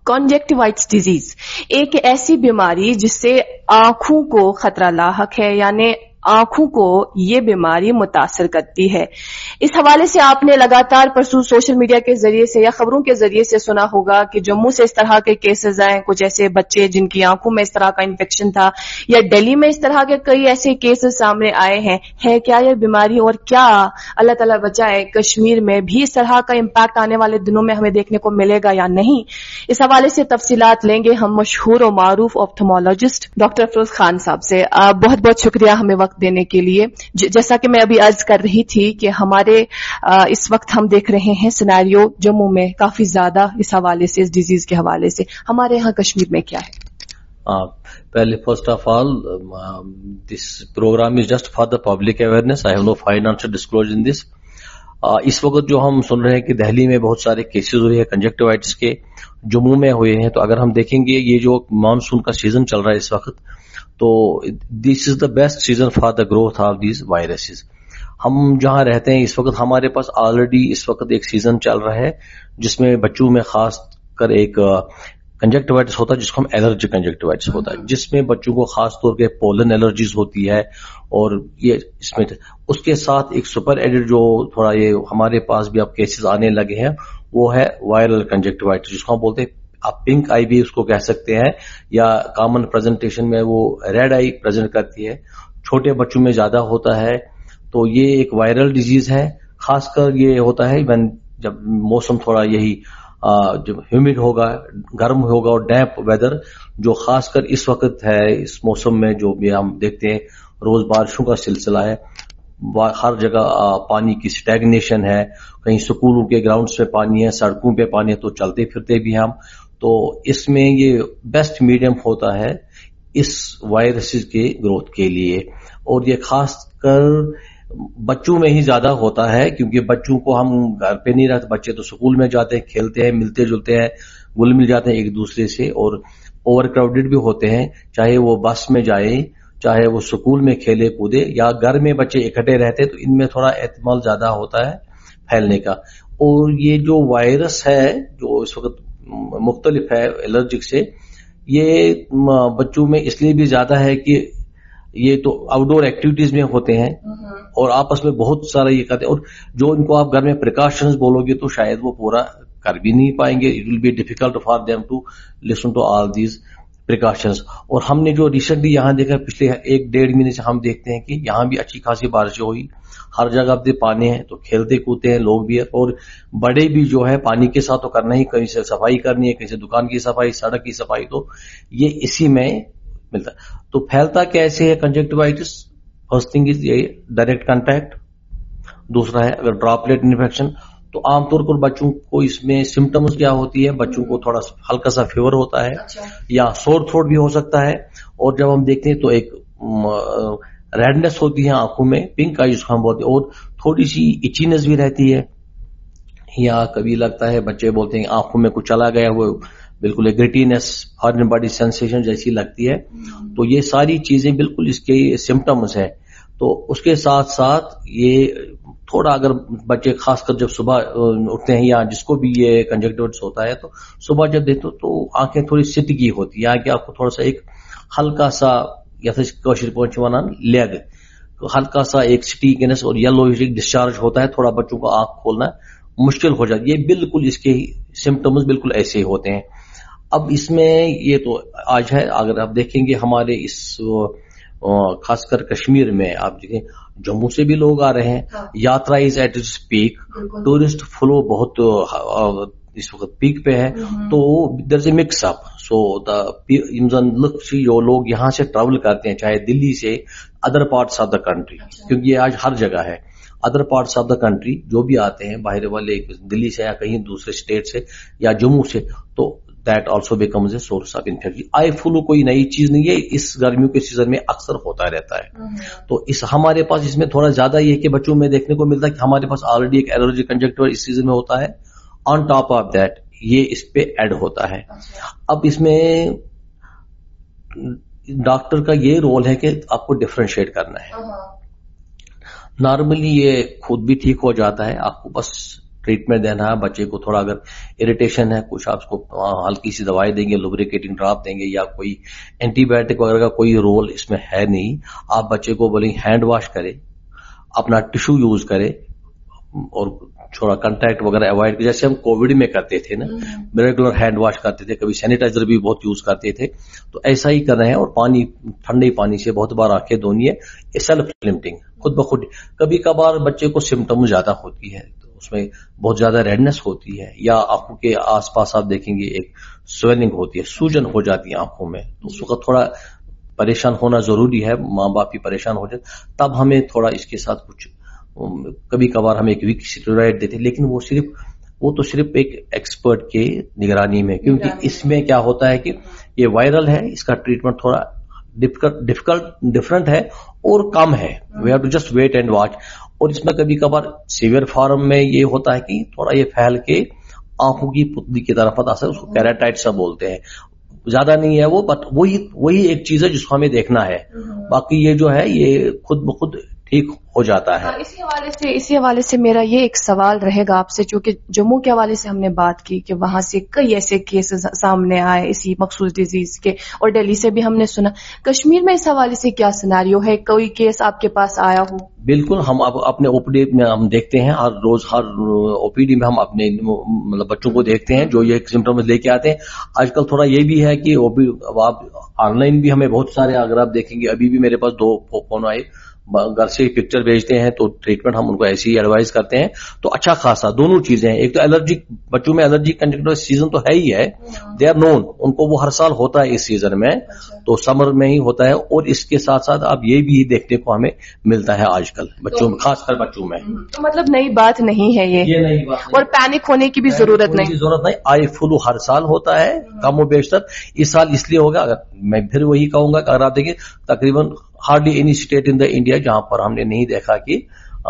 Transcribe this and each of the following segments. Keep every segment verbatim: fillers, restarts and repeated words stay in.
कॉन्जेक्टिवाइटिस disease एक ऐसी बीमारी जिससे आंखों को खतरा लाहक है, यानी आंखों को ये बीमारी मुतासर करती है। इस हवाले से आपने लगातार परसों सोशल मीडिया के जरिए से या खबरों के जरिए से सुना होगा कि जम्मू से इस तरह के केसेस आए, कुछ ऐसे बच्चे जिनकी आंखों में इस तरह का इन्फेक्शन था, या दिल्ली में इस तरह के कई ऐसे केसेस सामने आए हैं। है क्या ये बीमारी, और क्या अल्लाह ताला बचाए कश्मीर में भी इस तरह का इम्पैक्ट आने वाले दिनों में हमें देखने को मिलेगा या नहीं? इस हवाले से तफसीलात लेंगे हम मशहूर और मारूफ ऑप्थोमोलॉजिस्ट डॉक्टर अफरोज खान साहब से। बहुत बहुत शुक्रिया हमें वक्त देने के लिए। जैसा कि मैं अभी अर्ज कर रही थी कि हमारे इस वक्त हम देख रहे हैं सिनेरियो जम्मू में काफी ज्यादा इस हवाले से, इस डिजीज के हवाले से। हमारे यहाँ कश्मीर में क्या है? uh, पहले first of all this program is just for the public awareness. I have no financial disclosure in this. इस वक्त जो हम सुन रहे हैं कि दिल्ली में बहुत सारे केसेस हुए हैं कंजक्टिवाइटिस के, जम्मू में हुए हैं, तो अगर हम देखेंगे ये जो मानसून का सीजन चल रहा है इस वक्त, तो this is the best season for the growth of these viruses. हम जहां रहते हैं इस वक्त हमारे पास ऑलरेडी इस वक्त एक सीजन चल रहा है जिसमें बच्चों में खास कर एक कंजक्टिवाइटिस होता है जिसको हम एलर्जिक कंजक्टिवाइटिस होता है, जिसमें बच्चों को खास तौर पे पोलन एलर्जीज होती है। और ये इसमें उसके साथ एक सुपर एडेड जो थोड़ा ये हमारे पास भी अब केसेस आने लगे हैं वो है वायरल कंजक्टिवाइटिस, जिसको हम बोलते हैं आप पिंक आई भी उसको कह सकते हैं, या कॉमन प्रेजेंटेशन में वो रेड आई प्रेजेंट करती है, छोटे बच्चों में ज्यादा होता है। तो ये एक वायरल डिजीज है। खासकर ये होता है जब मौसम थोड़ा यही जब ह्यूमिड होगा, गर्म होगा और डैम्प वेदर जो खासकर इस वक्त है, इस मौसम में जो भी हम देखते हैं रोज बारिशों का सिलसिला है, हर जगह पानी की स्टैग्नेशन है, कहीं स्कूलों के ग्राउंड्स में पानी है, सड़कों पे पानी है, तो चलते फिरते भी हम, तो इसमें ये बेस्ट मीडियम होता है इस वायरस के ग्रोथ के लिए। और ये खासकर बच्चों में ही ज्यादा होता है क्योंकि बच्चों को हम घर पे नहीं रखते, बच्चे तो स्कूल में जाते हैं, खेलते हैं, मिलते जुलते हैं, घुल मिल जाते हैं एक दूसरे से, और ओवर क्राउडेड भी होते हैं, चाहे वो बस में जाए, चाहे वो स्कूल में खेले कूदे, या घर में बच्चे इकट्ठे रहते हैं, तो इनमें थोड़ा एहतमाल ज्यादा होता है फैलने का। और ये जो वायरस है जो इस वक्त मुख्तलिफ है एलर्जिक से, ये बच्चों में इसलिए भी ज्यादा है कि ये तो आउटडोर एक्टिविटीज में होते हैं और आपस में बहुत सारा ये करते हैं, और जो इनको आप घर में प्रिकॉशंस बोलोगे तो शायद वो पूरा कर भी नहीं पाएंगे। It will be difficult for them to listen to all these precautions. और हमने जो रिसेंटली यहाँ देखा पिछले एक डेढ़ महीने से हम देखते हैं कि यहाँ भी अच्छी खासी बारिशें हुई, हर जगह पे पानी है, तो खेलते कूदते हैं लोग भी है, और बड़े भी जो है पानी के साथ तो करना ही, कहीं से सफाई करनी है, कहीं से दुकान की सफाई, सड़क की सफाई, तो ये इसी में मिलता है। तो फैलता कैसे है कंजक्टिवाइटिस? फर्स्ट थिंग इज ये डायरेक्ट कांटेक्ट, दूसरा है अगर ड्रॉपलेट इन्फेक्शन, तो आमतौर पर बच्चों को इसमें सिम्टम्स क्या होती है, बच्चों को थोड़ा हल्का सा फीवर होता है, अच्छा। या सोर थ्रोट भी हो सकता है, और जब हम देखते हैं तो एक रेडनेस होती है आंखों में, पिंक आई जिसको हम बोलते हैं, और थोड़ी सी इचीनेस भी रहती है, या कभी लगता है बच्चे बोलते हैं आंखों में कुछ चला गया, वो बिल्कुल ग्रिटीनेस, फॉरेन बॉडी सेंसेशन जैसी लगती है। तो ये सारी चीजें बिल्कुल इसके सिम्टम्स है। तो उसके साथ साथ ये थोड़ा अगर बच्चे खासकर जब सुबह उठते हैं या जिसको भी ये कंजक्टिवाइटिस होता है, तो सुबह जब देखते हो तो आंखें थोड़ी सिटकी होती है, कि आपको थोड़ा सा एक हल्का सा लेग तो हल्का सा एक स्टीकनेस और येलो डिस्चार्ज होता है, थोड़ा बच्चों को आंख खोलना मुश्किल हो जाती है। ये बिल्कुल इसके सिम्टम्स बिल्कुल ऐसे होते हैं। अब इसमें ये तो आज है, अगर आप देखेंगे हमारे इस खासकर कश्मीर में आप देखें जम्मू से भी लोग आ रहे हैं, हाँ। Yatra is at its peak, tourist flow बहुत इस वक्त पीक पे है, तो there is a mix up. So the जो लोग यहाँ से ट्रैवल करते हैं, चाहे दिल्ली से other parts of the country, क्योंकि ये आज हर जगह है, other parts of the country जो भी आते हैं बाहर वाले, दिल्ली से या कहीं दूसरे स्टेट से या जम्मू से, तो that also becomes a source of infection. Eye flu कोई नई चीज नहीं है, इस गर्मियों के सीजन में अक्सर होता रहता है। तो इस हमारे पास इसमें थोड़ा ज्यादा ये कि बच्चों में देखने को मिलता है कि हमारे पास ऑलरेडी एक एलर्जी कंजक्टिवाइटिस इस सीजन में होता है, ऑन टॉप ऑफ दैट ये इस पे ऐड होता है। अब इसमें डॉक्टर का ये रोल है कि आपको डिफरेंशिएट करना है। नॉर्मली ये खुद भी ठीक हो जाता है, आपको बस ٹریٹمنٹ دینا ہے. بچے کو تھوڑا اگر اریٹیشن ہے کچھ آپ کو ہلکی سی دوائی دیں گے, لوبریکیٹنگ ڈراپ دیں گے, یا کوئی اینٹی بایوٹک وغیرہ کا کوئی رول اس میں ہے نہیں. آپ بچے کو بولیں ہینڈ واش کرے, اپنا ٹشو یوز کرے, اور تھوڑا کنٹیکٹ وغیرہ اوائڈ کرے, جیسے ہم کووڈ میں کرتے تھے نا, ریگولر ہینڈ واش کرتے تھے, کبھی سینیٹائزر بھی بہت یوز کرتے تھے, تو ایسا ہی کر رہے ہیں. اور پانی, ٹھنڈے پانی سے بہت بار آنکھیں دھونی ہے. یہ سیلف لمٹنگ خود بخود. کبھی کبھار بچے کو سمٹم زیادہ ہوتی ہے تو اس میں بہت زیادہ ریڈنس ہوتی ہے, یا آنکھوں کے آس پاس آپ دیکھیں گے ایک سویلنگ ہوتی ہے, سوجن ہو جاتی ہے آنکھوں میں, تو اس وقت تھوڑا پریشان ہونا ضروری ہے. ماں باپ بھی پریشان ہو جائے, تب ہمیں تھوڑا اس کے ساتھ کچھ کبھی کبھار ہم ایک ویک اسٹیرائڈ دیتے, لیکن وہ صرف وہ تو صرف ایک ایکسپرٹ کے نگرانی میں, کیونکہ اس میں کیا ہوتا ہے کہ یہ وائرل ہے, اس کا ٹریٹمنٹ تھوڑا ڈفیکلٹ ڈفرنٹ ہے اور کم ہے. We have to just wait and watch. اور اس میں کبھی کبھار سیویئر فارم میں یہ ہوتا ہے کہ تھوڑا یہ پھیل کے آنکھوں کی پتلی کی طرف آتا ہے, اس کو کیراٹائٹس بولتے ہیں. زیادہ نہیں ہے وہ, بٹ وہی وہی ایک چیز ہے جس کو ہمیں دیکھنا ہے. باقی یہ جو ہے یہ خود بخود ٹھیک ہو جاتا ہے. اسی حوالے سے اسی حوالے سے میرا یہ ایک سوال رہے گا آپ سے, چونکہ جموں کے حوالے سے ہم نے بات کی کہ وہاں سے کئی ایسے کیسز سامنے آئے اسی مخصوص ڈیزیز کے, اور دہلی سے بھی ہم نے سنا. کشمیر میں اس حوالے سے کیا سیناریو ہے, کوئی کیس آپ کے پاس آیا ہو؟ بالکل, ہم اب اپنے او پی ڈی میں ہم دیکھتے ہیں, ہر روز ہر او پی ڈی میں ہم اپنے مطلب بچوں کو دیکھتے ہیں جو یہ سمٹمز لے کے آتے ہیں. آج کل تھوڑا یہ بھی ہے کہ او پی آپ آن لائن بھی ہمیں بہت سارے, اگر آپ دیکھیں گے ابھی بھی میرے پاس دو فون آئے, گھر سے پکچر بھیجتے ہیں تو ٹریٹمنٹ ہم ان کو ایسی ہی ایڈوائز کرتے ہیں. تو اچھا خاصا دونوں چیزیں ہیں. ایک تو الرجی, بچوں میں الرجی کنجکٹیوائٹس سیزن تو ہے ہی ہے, دے آر نون, ان کو وہ ہر سال ہوتا ہے اس سیزن میں, تو سمر میں ہی ہوتا ہے. اور اس کے ساتھ ساتھ اب یہ بھی دیکھنے کو ہمیں ملتا ہے آج کل بچوں میں, خاص کر بچوں میں. تو مطلب نئی بات نہیں ہے یہ, یہ نئی بات, اور پینک ہونے کی بھی ضرورت نہیں ضرورت نہیں. آئی فلو ہر سال ہوتا ہے کم و بیشتر, اس سال اس لیے ہوگا. اگر میں پھر وہی کہوں گا کہ اگر آپ دیکھیں تقریباً hardly any state in the India جہاں پر ہم نے نہیں دیکھا کہ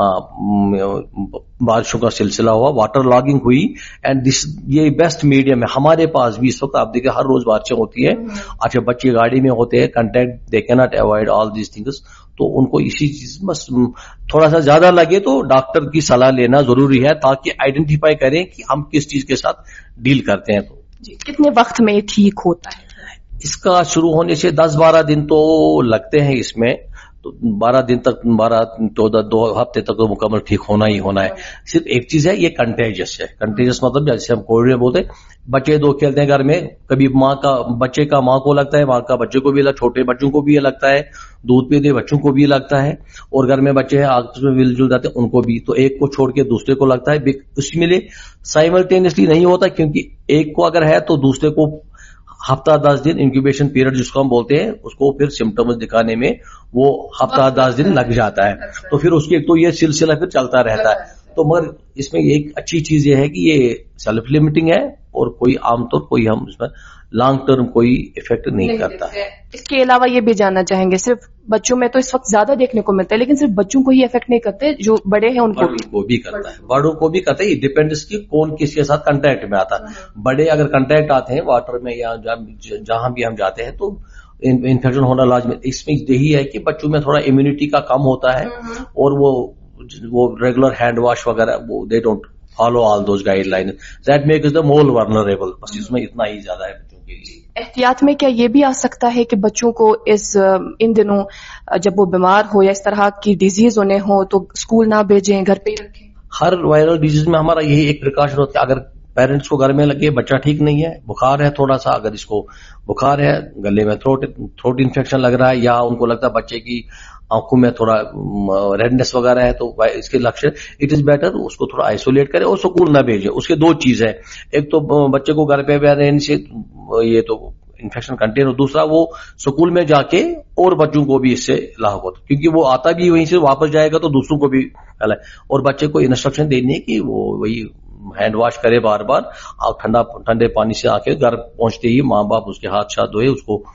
بارشوں کا سلسلہ ہوا, واٹر لاگنگ ہوئی. اینڈ دس یہ بیسٹ میڈیم ہے ہمارے پاس بھی اس وقت. آپ دیکھیں ہر روز بارشیں ہوتی ہے. اچھا بچے گاڑی میں ہوتے ہیں, کنٹیکٹ دے کی not avoid all these things, تو ان کو اسی چیز بس تھوڑا سا زیادہ لگے تو ڈاکٹر کی صلاح لینا ضروری ہے, تاکہ آئیڈینٹیفائی کریں کہ ہم کس چیز کے ساتھ ڈیل کرتے ہیں. تو جی, کتنے وقت میں ٹھیک ہوتا ہے؟ اس کا شروع ہونے سے دس بارہ دن تو لگتے ہیں اس میں, تو بارہ دن تک, بارہ چودہ دو ہفتے تک تو مکمل ٹھیک ہونا ہی ہونا ہے. صرف ایک چیز ہے, یہ کنٹیجس ہے. کنٹیجس مطلب جیسے ہم کووڈ میں بولتے ہیں, بچے دو کھیلتے ہیں گھر میں, کبھی ماں کا بچے کا ماں کو لگتا ہے, ماں کا بچے کو بھی لگتا ہے, چھوٹے بچوں کو بھی یہ لگتا ہے, دودھ پیتے بچوں کو بھی لگتا ہے, اور گھر میں بچے ہیں آپس میں مل جل جاتے ہیں ان کو بھی. تو ایک کو چھوڑ کے دوسرے کو لگتا ہے. اس میں سائملٹینیسلی نہیں ہوتا, کیونکہ ایک کو اگر ہے تو دوسرے کو ہفتہ دس دن انکیوبیشن پیریڈ جس کو ہم بولتے ہیں, اس کو پھر سمٹمز دکھانے میں وہ ہفتہ دس دن لگ جاتا ہے. تو پھر اس کی ایک تو یہ سلسلہ پھر چلتا رہتا ہے. تو مگر اس میں ایک اچھی چیز یہ ہے کہ یہ سیلف لمٹنگ ہے, اور کوئی عام طور کوئی ہم اس میں لانگ ٹرم کوئی افیکٹ نہیں کرتا ہے. اس کے علاوہ یہ بھی جاننا چاہیں گے, صرف بچوں میں تو اس وقت زیادہ دیکھنے کو ملتا ہے, لیکن صرف بچوں کو ہی افیکٹ نہیں کرتے, جو بڑے ہیں ان کو بھی کو بھی کرتا ہے, بڑوں کو بھی کرتا ہے. یہ ڈیپینڈس کی کون کس کے ساتھ کنٹیکٹ میں آتا ہے. بڑے اگر کنٹیکٹ آتے ہیں واٹر میں یا جہاں بھی ہم جاتے ہیں تو انفیکشن ہونا لازمی. اس میں یہی ہے کہ بچوں میں تھوڑا امیونٹی کا کم ہوتا ہے, اور وہ وہ ریگولر ہینڈ واش وغیرہ وہ they don't follow all those guide, that makes the more vulnerable. بس اس میں اتنا ہی زیادہ ہے بچوں کے لیے. احتیاط میں کیا یہ بھی آ سکتا ہے کہ بچوں کو اس ان دنوں جب وہ بیمار ہو یا اس طرح کی ڈیزیز انہیں ہو تو اسکول نہ بھیجیں, گھر پہ ہی رکھیں؟ ہر وائرل ڈیزیز میں ہمارا یہی ایک پریکاشن ہوتا ہے. اگر پیرنٹس کو گھر میں لگے بچہ ٹھیک نہیں ہے, بخار ہے تھوڑا سا, اگر اس کو بخار ہے, گلے میں تھروٹ تھروٹ انفیکشن لگ رہا ہے, یا ان کو لگتا ہے بچے کی آنکھوں میں تھوڑا ریڈنس وغیرہ ہے, تو اس کے لکشن اٹ از بیٹر اس کو تھوڑا آئسولیٹ کرے اور اسکول نہ بھیجے. اس کے دو چیز ہے, ایک تو بچے کو گھر پہ رہنے سے یہ تو انفیکشن کنٹین, اور دوسرا وہ اسکول میں جا کے اور بچوں کو بھی اس سے لاحق ہوتا, کیونکہ وہ آتا بھی وہیں سے واپس جائے گا تو دوسروں کو بھی پھیلا ہے. اور بچے کو انسٹرکشن دینی کہ وہ وہی ہینڈ واش کرے بار بار, ٹھنڈا ٹھنڈے پانی سے آ کے گھر پہنچتے ہی ماں باپ اس کے ہاتھ شاتھ دھوئے, اس کو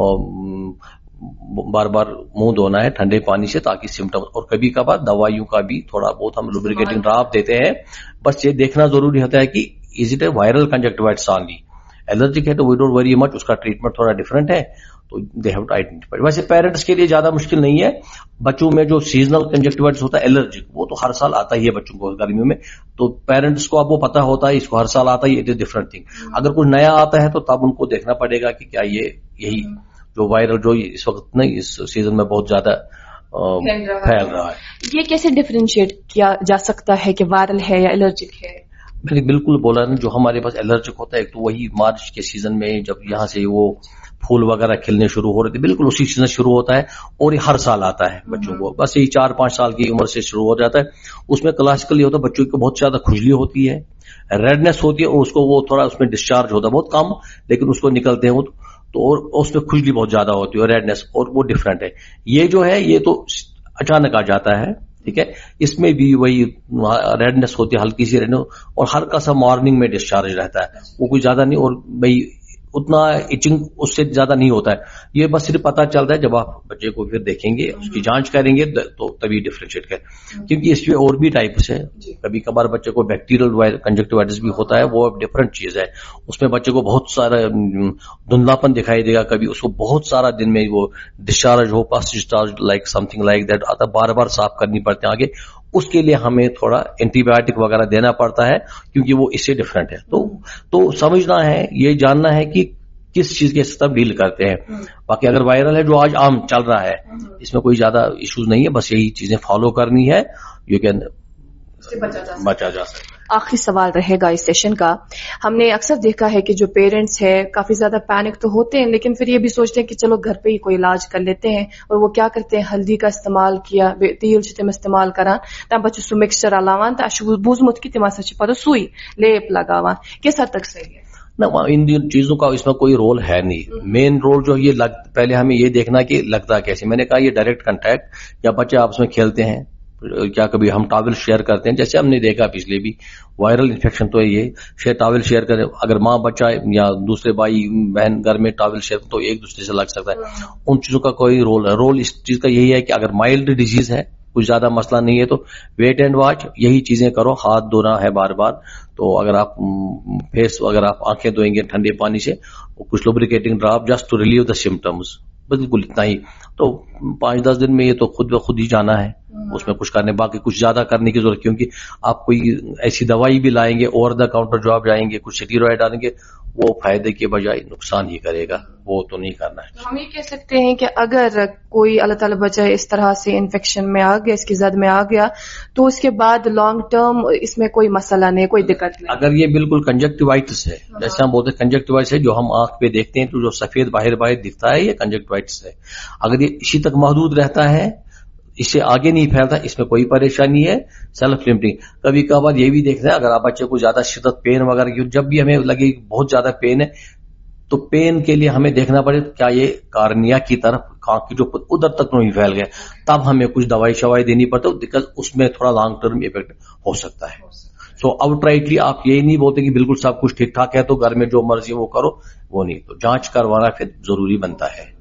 بار بار منہ دھونا ہے ٹھنڈے پانی سے تاکہ سمٹم. اور کبھی کبھار دوائیوں کا بھی تھوڑا بہت ہم لوبریکیٹنگ ڈراپ دیتے ہیں. بس یہ دیکھنا ضروری ہوتا ہے کہ is it a viral conjunctivitis only, allergic ہے تو وی ڈونٹ وری مچ, اس کا ٹریٹمنٹ تھوڑا ڈفرینٹ ہے, تو دے ہیو ٹو آئیڈینٹیفائی. ویسے پیرنٹس کے لیے زیادہ مشکل نہیں ہے. بچوں میں جو سیزنل کنجکٹیوائٹس ہوتا ہے الرجک, وہ تو ہر سال آتا ہی ہے بچوں کو گرمیوں میں, تو پیرنٹس کو اب وہ پتا ہوتا ہے اس کو ہر سال آتا ہے, اٹ از ڈفرنٹ تھنگ. اگر کچھ نیا آتا ہے تو تب ان کو دیکھنا پڑے گا کہ کیا یہ یہی جو وائرل جو اس وقت نہیں اس سیزن میں بہت زیادہ پھیل رہا ہے, یہ کیسے ڈفرینشیٹ کیا جا سکتا ہے کہ وائرل ہے یا الرجک ہے؟ میں نے بالکل بولا نا, جو ہمارے پاس الرجک ہوتا ہے ایک تو وہی مارچ کے سیزن میں جب یہاں سے وہ پھول وغیرہ کھلنے شروع ہو رہے تھے, بالکل اسی سیزن شروع ہوتا ہے, اور یہ ہر سال آتا ہے بچوں کو, بس یہی چار پانچ سال کی عمر سے شروع ہو جاتا ہے. اس میں کلاسیکل یہ ہوتا ہے بچوں کو بہت زیادہ کھجلی ہوتی ہے, ریڈنس ہوتی ہے, اور اس کو وہ تھوڑا اس میں ڈسچارج ہوتا ہے بہت کم, لیکن اس کو نکلتے ہیں وہ تو, اور اس میں کھجلی بہت زیادہ ہوتی ہے اور ریڈنس, اور وہ ڈفرینٹ ہے. یہ جو ہے یہ تو اچانک آ جاتا ہے, ٹھیک ہے. اس میں بھی وہی ریڈنس ہوتی ہے, ہلکی سی ریڈنس, اور ہلکا سا مارننگ میں ڈسچارج رہتا ہے, وہ کوئی زیادہ نہیں, اور بھائی اتنا ایچنگ اس سے زیادہ نہیں ہوتا ہے. یہ بس صرف پتا چلتا ہے جب آپ بچے کو پھر دیکھیں گے, اس کی جانچ کریں گے تو تبھی ڈفرینشیٹ کریں, کیونکہ اس میں اور بھی ٹائپس ہے. کبھی کبھار بچے کو بیکٹیریل کنجکٹیوائٹس بھی ہوتا ہے, وہ ڈفرینٹ چیز ہے. اس میں بچے کو بہت سارا دھندلاپن دکھائی دے گا, کبھی اس کو بہت سارا دن میں وہ ڈسچارج ہو, پاس ڈسچارج لائک سم تھنگ لائک دیٹ آتا, بار بار صاف کرنی پڑتے ہیں آگے. اس کے لیے ہمیں تھوڑا اینٹی بایوٹک وغیرہ دینا پڑتا ہے, کیونکہ وہ اس سے ڈفرینٹ ہے. تو تو سمجھنا ہے, یہ جاننا ہے کہ کس چیز کے ساتھ ڈیل کرتے ہیں. باقی اگر وائرل ہے جو آج عام چل رہا ہے, اس میں کوئی زیادہ ایشوز نہیں ہے, بس یہی چیزیں فالو کرنی ہے, یو کین بچا جا سکتا ہے. آخری سوال رہے گا اس سیشن کا. ہم نے اکثر دیکھا ہے کہ جو پیرنٹس ہے کافی زیادہ پینک تو ہوتے ہیں, لیکن پھر یہ بھی سوچتے ہیں کہ چلو گھر پہ ہی کوئی علاج کر لیتے ہیں, اور وہ کیا کرتے ہیں, ہلدی کا استعمال کیا, تیل سے تم استعمال کران تم بچوں سو مکسچر علاوان تو بوزمت کہ تم ہسا پتہ سوئی لیپ لگاوان, کس حد تک صحیح ہے؟ نہ, ان چیزوں کا اس میں کوئی رول ہے نہیں. مین رول جو یہ لگ, پہلے ہمیں یہ دیکھنا کہ لگتا کیسے. میں نے کہا یہ ڈائریکٹ کنٹیکٹ, یا بچے آپس میں کھیلتے ہیں, کیا کبھی ہم ٹاول شیئر کرتے ہیں, جیسے ہم نے دیکھا پچھلے بھی وائرل انفیکشن تو یہ شیئر ٹاول شیئر کریں, اگر ماں بچہ یا دوسرے بھائی بہن گھر میں ٹاول شیئر تو ایک دوسرے سے لگ سکتا ہے. ان چیزوں کا کوئی رول ہے. رول اس چیز کا یہی ہے کہ اگر مائلڈ ڈیزیز ہے, کچھ زیادہ مسئلہ نہیں ہے, تو ویٹ اینڈ واچ, یہی چیزیں کرو. ہاتھ دھونا ہے بار بار, تو اگر آپ فیس اگر آپ آنکھیں دھوئیں گے ٹھنڈے پانی سے, کچھ lubricating drop just to relieve the symptoms, بالکل اتنا ہی. تو پانچ دس دن میں یہ تو خود بخود ہی جانا ہے, اس میں کچھ کرنے, باقی کچھ زیادہ کرنے کی ضرورت, کیونکہ آپ کوئی ایسی دوائی بھی لائیں گے, اوور دا کاؤنٹر جو آپ جائیں گے, کچھ سٹیرائڈ ڈالیں گے, وہ فائدے کے بجائے نقصان ہی کرے گا, وہ تو نہیں کرنا ہے. ہم یہ کہہ سکتے ہیں کہ اگر کوئی اللہ تعالیٰ بچائے اس طرح سے انفیکشن میں آ گیا, اس کی زد میں آ گیا, تو اس کے بعد لانگ ٹرم اس میں کوئی مسئلہ نہیں, کوئی دقت نہیں. اگر یہ بالکل کنجکٹیوائٹس ہے, جیسے ہم بولتے ہیں کنجکٹیوائٹس ہے, جو ہم آنکھ پہ دیکھتے ہیں تو جو سفید باہر باہر دکھتا ہے, یہ کنجکٹیوائٹس ہے. اگر یہ اسی تک محدود رہتا ہے, اس سے آگے نہیں پھیلتا, اس میں کوئی پریشانی ہے. سیلف لمٹنگ, کبھی کبھار یہ بھی دیکھتے ہیں اگر آپ بچے کو زیادہ شدت پین وغیرہ کی, جب بھی ہمیں لگے بہت زیادہ پین ہے, تو پین کے لیے ہمیں دیکھنا پڑے کیا یہ کارنیا کی طرف کانک کی جو ادھر تک نہیں پھیل گیا, تب ہمیں کچھ دوائی شوائی دینی پڑتی, بیکاز اس میں تھوڑا لانگ ٹرم افیکٹ ہو سکتا ہے. سو آؤٹ رائٹلی آپ یہی نہیں بولتے کہ بالکل سب کچھ ٹھیک ٹھاک ہے تو گھر میں جو مرضی وہ کرو, وہ نہیں, تو جانچ کروانا پھر ضروری بنتا ہے.